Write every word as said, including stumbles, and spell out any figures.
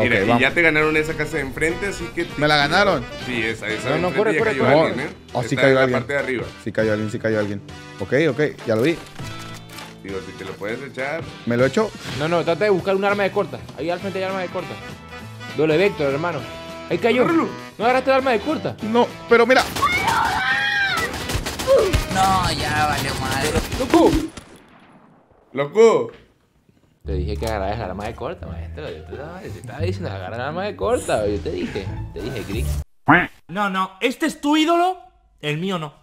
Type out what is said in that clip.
Mira, Ok, y vamos. ya te ganaron esa casa de enfrente, así que... ¿Me la ganaron? Sí, esa, esa. No, de no, enfrente corre, ya corre, cayó corre. alguien, ¿eh? Oh, sí Está cayó en la alguien. parte de arriba. Sí cayó alguien, sí cayó alguien. Ok, ok, ya lo vi. Digo, si te lo puedes echar... ¿Me lo he hecho? No, no, trata de buscar un arma de corta. Ahí al frente hay arma de corta. Doble Vector, hermano. Ahí cayó. Agárralo. No agarraste el arma de corta. No, pero mira. No, ya vale madre. ¡Loco! ¡Loco! Te dije que agarraras el arma de corta, maestro. Yo te estaba, te estaba diciendo agarrar el arma de corta. Yo te dije. Te dije, Chris. No, no, ¿este es tu ídolo? El mío no.